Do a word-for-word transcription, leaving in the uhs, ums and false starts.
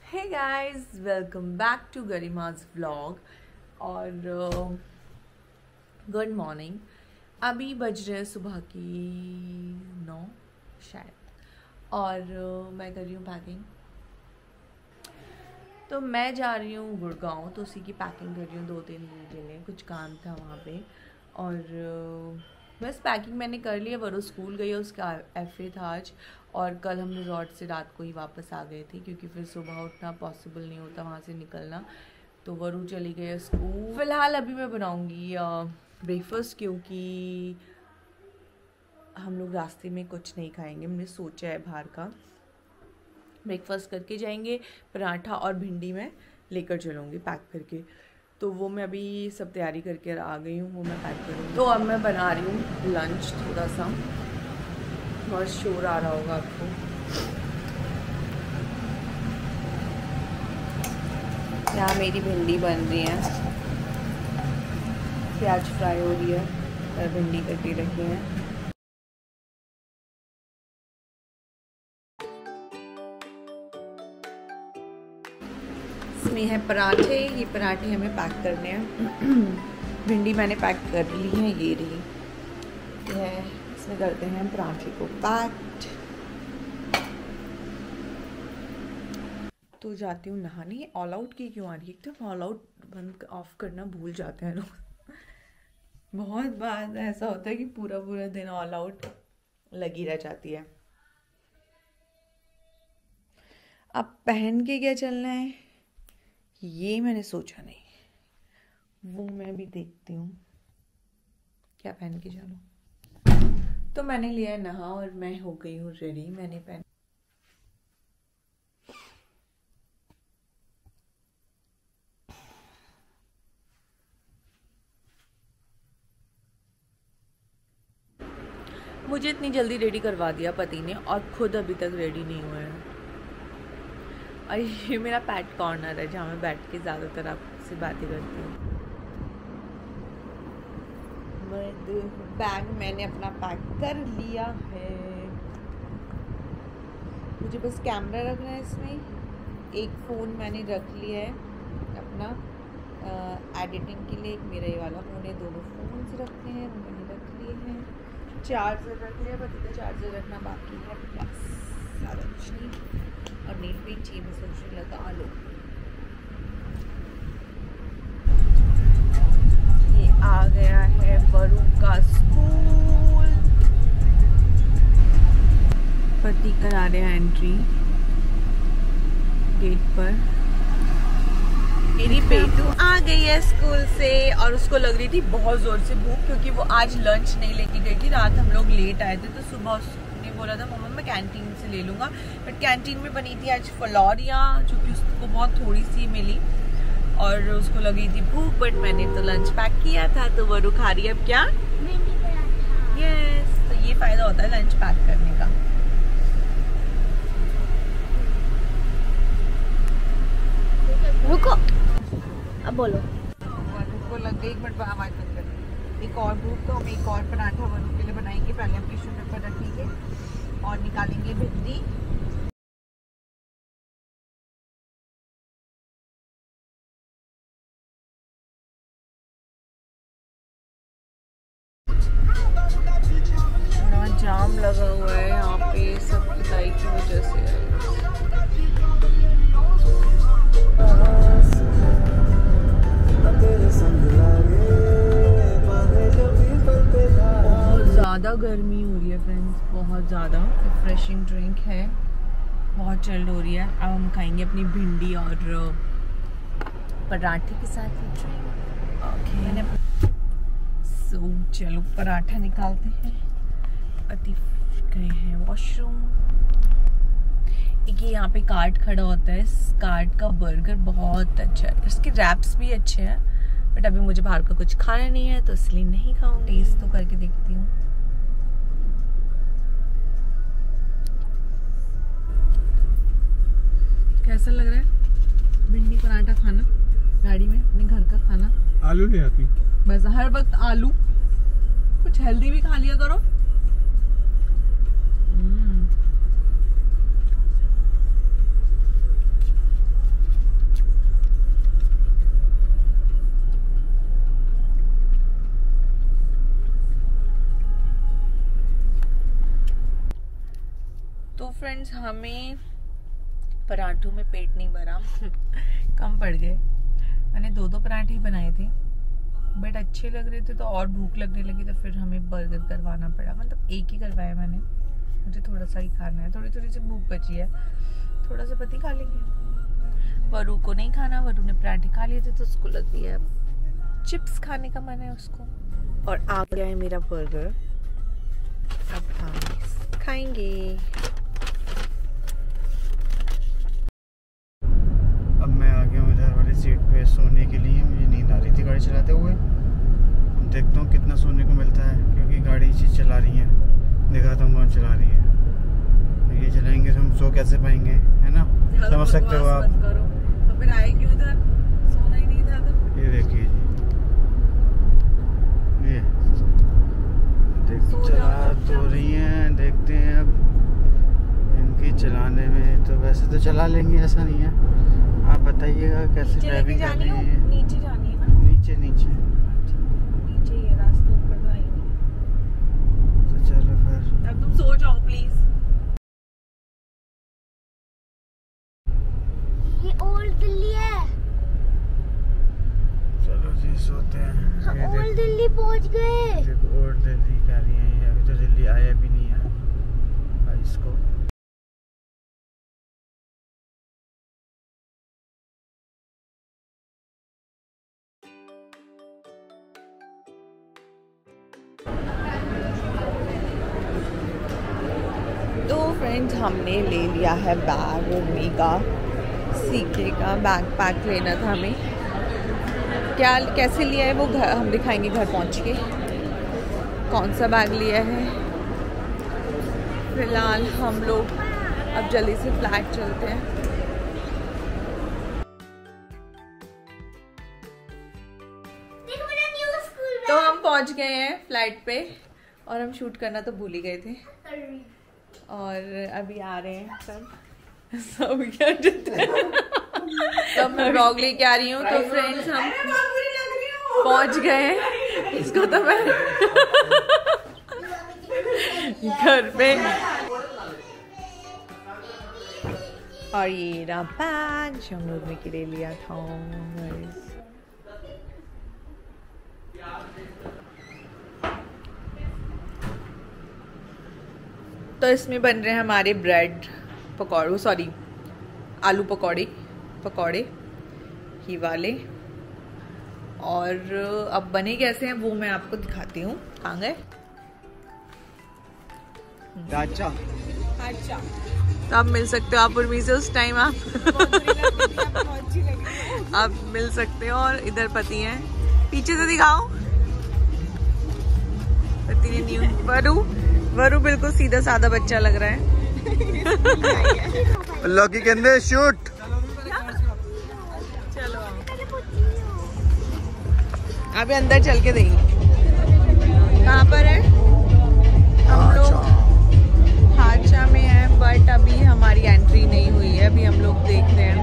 Hey guys, welcome back to Garima's vlog. और good uh, morning. अभी बज रहे हैं सुबह की नौ शायद, और uh, मैं कर रही हूँ पैकिंग। तो मैं जा रही हूँ गुड़गांव, तो उसी की पैकिंग कर रही हूँ दो तीन दिन के लिए, कुछ काम था वहाँ पे। और uh, बस पैकिंग मैंने कर लिया। वरू स्कूल गई है, उसका एफ ए था आज, और कल हम रिजॉर्ट से रात को ही वापस आ गए थे क्योंकि फिर सुबह उठना पॉसिबल नहीं होता वहाँ से निकलना। तो वरू चली गई स्कूल। फ़िलहाल अभी मैं बनाऊँगी ब्रेकफास्ट, क्योंकि हम लोग रास्ते में कुछ नहीं खाएंगे। हमने सोचा है बाहर का ब्रेकफास्ट करके जाएंगे। पराठा और भिंडी में लेकर चलूँगी पैक करके। तो वो मैं अभी सब तैयारी करके आ गई हूँ, वो मैं पैक करूँगी। तो अब मैं बना रही हूँ लंच। थोड़ा सा बहुत शोर आ रहा होगा आपको। यहाँ मेरी भिंडी बन रही है, प्याज फ्राई हो रही है और भिंडी कटी रखी है। इसमें है पराठे, ये पराठे हमें पैक करने हैं। भिंडी मैंने पैक कर ली है, ये रही ये है। इसमें करते हैं पराठे को पैक्ड। तो जाती हूँ नहाने। ऑल आउट की क्यों आ रही है? एकदम ऑल आउट बंद ऑफ करना भूल जाते हैं लोग। बहुत बार ऐसा होता है कि पूरा पूरा दिन ऑल आउट लगी रह जाती है। अब पहन के क्या चलना है ये मैंने सोचा नहीं, वो मैं भी देखती हूँ क्या पहन के चलूं। तो मैंने लिया नहा और मैं हो गई हूँ रेडी। मैंने पहन मुझे इतनी जल्दी रेडी करवा दिया पति ने, और खुद अभी तक रेडी नहीं हुए हैं। और ये मेरा पैट कॉर्नर है जहाँ मैं बैठ के ज़्यादातर आपसे बातें करती हूँ। बैग मैंने अपना पैक कर लिया है। मुझे बस कैमरा रखना है इसमें। एक फ़ोन मैंने रख लिया है अपना एडिटिंग के लिए, एक मेरा ये वाला फ़ोन है। दोनों फ़ोन्स रखते हैं, वो मैंने रख लिए हैं। चार्जर रख लिया, पति का चार्जर रखना बाकी है, बस ज़्यादा कुछ नहीं। और नील पेंट चाहिए, मैं सोचने लगा लो। ये आ गया है वरू का स्कूल। पति करा रहे हैं एंट्री गेट पर। मेरी पेटू आ गई है स्कूल से, और उसको लग रही थी बहुत जोर से भूख, क्योंकि वो आज लंच नहीं लेके गई थी। रात हम लोग लेट आए थे, तो सुबह उसने बोला था मम्मा मैं कैंटीन से ले लूँगा। बट कैंटीन में बनी थी आज फलौरियाँ, जो कि उसको बहुत थोड़ी सी मिली, और उसको लगी थी भूख। बट मैंने तो लंच पैक किया था, तो वो खा रही है अब क्या? यस, तो ये फायदा होता है लंच पैक करने का। रुको, अब बोलो। उसको लग गई, एक मिनट आवाज बंद कर। एक और भूख, तो हम एक और पराठा वरू के लिए बनाएंगे। पहले हम टिश्यू पेपर रखेंगे और निकालेंगे भिंडी। जाम लगा हुआ है यहाँ पे, सब खुदाई की वजह से। बहुत ज़्यादा गर्मी हो रही है फ्रेंड्स, बहुत ज़्यादा। रिफ्रेशिंग ड्रिंक है, बहुत चिल्ड हो रही है। अब हम खाएंगे अपनी भिंडी और पराठे के साथ ही ड्रिंक। ओके, सो चलो पराठा निकालते हैं। अति गए हैं वॉशरूम। एक यहाँ पे कार्ट खड़ा होता है, इस कार्ट का बर्गर बहुत अच्छा है, इसके रैप्स भी अच्छे हैं। बट अभी मुझे बाहर का कुछ खाना नहीं है, तो इसलिए नहीं खाऊंगी। टेस्ट तो करके देखती हूँ। कैसा लग रहा है भिंडी पराठा खाना गाड़ी में, अपने घर का खाना? आलू ले आती बस हर वक्त आलू, कुछ हेल्दी भी खा लिया करो। फ्रेंड्स हमें पराठों में पेट नहीं भरा कम पड़ गए। मैंने दो दो पराठे ही बनाए थे बट अच्छे लग रहे थे तो और भूख लगने लगी तो फिर हमें बर्गर करवाना पड़ा। मतलब एक ही करवाया मैंने, मुझे थोड़ा सा ही खाना है, थोड़ी थोड़ी सी भूख बची है, थोड़ा सा पति खा लेंगे। वरु को नहीं खाना, वरु ने पराठे खा लिए थे तो उसको लग रही है चिप्स खाने का मन है उसको। और आ गया है मेरा बर्गर, अब हम खाएंगे। अब मैं आ गया हूँ इधर वाली सीट पे सोने के लिए। मुझे नींद आ रही थी गाड़ी चलाते हुए। अब देखता हूँ कितना सोने को मिलता है क्योंकि गाड़ी चीज़ चला रही है, दिखाता हूँ कौन चला रही है। ये चलाएंगे तो हम सो कैसे पाएंगे, है ना? समझ सकते हो आप। तो फिर आए क्यों इधर, सोना ही नहीं था तो। ये देखिए जी, ये देख चला तो रही हैं, देखते हैं अब इनकी चलाने में। तो वैसे तो चला लेंगे, ऐसा नहीं है। आप बताइएगा कैसे ड्राइविंग कर रही है। नीचे जानी है ना? नीचे नीचे नीचे ही है रास्ते, ऊपर तो आई नहीं। तो चलो फिर अब तुम सो जाओ प्लीज। ये ओल्ड दिल्ली है। चलो जी सोते हैं। हम ये ओल्ड दिल्ली पहुंच गए। देखो ओल्ड दिल्ली कह रही है ये, अभी तो दिल्ली आया भी नहीं है भाई इसको। तो फ्रेंड्स हमने ले लिया है बैग उर्मी का, सीके का बैग पैक लेना था हमें। क्या कैसे लिया है वो घर हम दिखाएंगे घर पहुंच के, कौन सा बैग लिया है। फिलहाल हम लोग अब जल्दी से फ्लैट चलते हैं। तो हम पहुंच गए हैं फ्लाइट पे और हम शूट करना तो भूल ही गए थे और अभी आ रहे हैं सब सब क्या तो मैं ब्लॉग लेके आ रही हूँ। तो फ्रेंड्स हम पहुंच गए हैं, इसको तो मैं घर पे। और ये रहा बैग जो हम लोग ने के लिए लिया था। तो इसमें बन रहे हैं हमारे ब्रेड पकौड़े, सॉरी आलू पकौड़े पकौड़े ही वाले। और अब बने कैसे हैं वो मैं आपको दिखाती हूँ। कहाँ गए? अच्छा अच्छा तो आप मिल सकते हो आप उर्मी से उस टाइम आप आप मिल सकते हो। और इधर पति हैं, पीछे से दिखाओ। पति ने न्यू वरु वरु बिल्कुल सीधा साधा बच्चा लग रहा है। लॉकी कहते शूट। चलो अभी अंदर चल के देंगे। कहाँ पर है? हम लोग हादसा में है बट अभी हमारी एंट्री नहीं हुई है, अभी हम लोग देख रहे हैं।